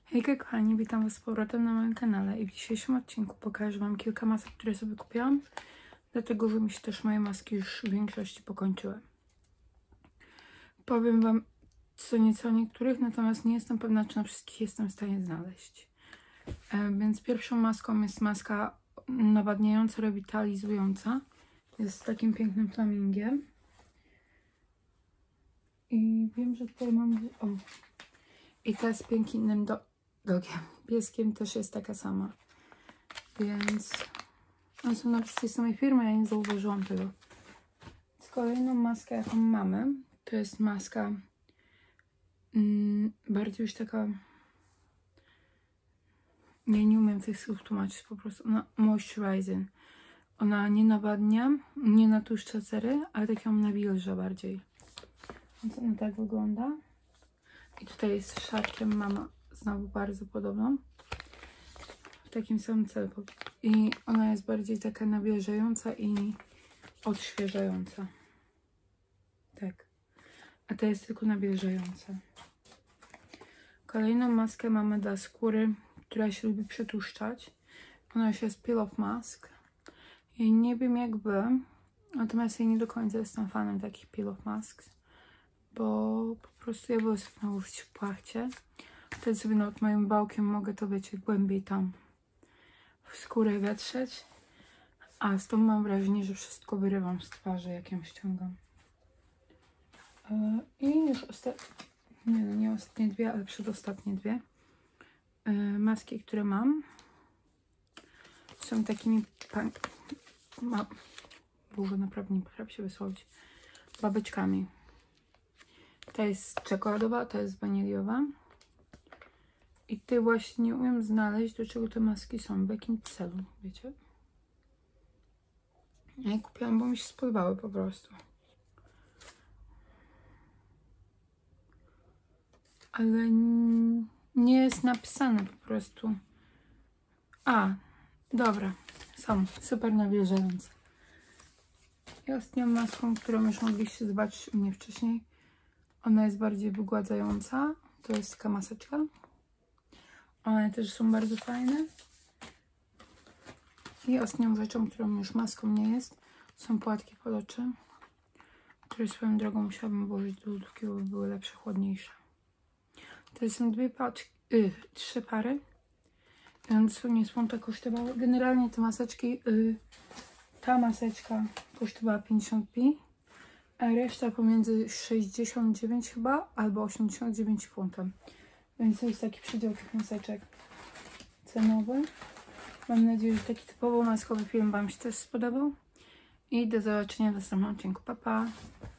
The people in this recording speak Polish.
Hejka kochani, witam was z powrotem na moim kanale i w dzisiejszym odcinku pokażę wam kilka masek, które sobie kupiłam, dlatego że mi się też moje maski już w większości pokończyły. Powiem wam co nieco o niektórych, natomiast nie jestem pewna, czy na wszystkich jestem w stanie znaleźć. Więc pierwszą maską jest maska nawadniająca, rewitalizująca. Jest z takim pięknym flamingiem. I wiem, że tutaj mam... O. I ta z pięknym dogiem. Pieskiem też jest taka sama. Więc one są na tej samej firmy, ja nie zauważyłam tego. Z kolejną maskę, jaką mamy, to jest maska bardziej już taka... Nie umiem tych słów tłumaczyć, po prostu ona moisturizing. Ona nie nawadnia, nie natłuszcza cery, ale tak ją nawilża bardziej. Więc ona tak wygląda. I tutaj z szatkiem mamy znowu bardzo podobną. W takim samym celu. I ona jest bardziej taka nawilżająca i odświeżająca. Tak. A ta jest tylko nawilżająca. Kolejną maskę mamy dla skóry, która się lubi przetłuszczać. Ona już jest Peel Off Mask. I nie wiem jak wy, natomiast ja nie do końca jestem fanem takich Peel Off Masks. Bo po prostu ja wolę sobie nałożyć w płachcie. Wtedy sobie nad moim bałkiem mogę to, wiecie, głębiej tam w skórę wetrzeć. A z tą mam wrażenie, że wszystko wyrywam z twarzy, jak ją ściągam. I już nie ostatnie dwie, ale przedostatnie dwie maski, które mam, są takimi Boże, naprawdę nie potrafię się wysłowić. Babeczkami. Ta jest czekoladowa, ta jest waniliowa. I ty właśnie nie umiem znaleźć, do czego te maski są. W jakim celu, wiecie? Ja je kupiłam, bo mi się spodobały po prostu. Ale nie jest napisane po prostu. A, dobra. Są super nawilżające. I ostatnią maską, którą już mogliście zobaczyć u mnie wcześniej. Ona jest bardziej wygładzająca. To jest taka maseczka. One też są bardzo fajne. I ostatnią rzeczą, którą już maską nie jest, są płatki pod oczy, które swoją drogą musiałabym włożyć do lodówki, by były lepsze, chłodniejsze. To są trzy pary. I one dosłownie z funta kosztowały. Generalnie te maseczki, ta maseczka kosztowała 50p, a reszta pomiędzy 69 chyba, albo 89 funtów. Więc to jest taki przedział tych maseczek cenowy. Mam nadzieję, że taki typowo maskowy film wam się też spodobał. I do zobaczenia w następnym odcinku. Pa, pa!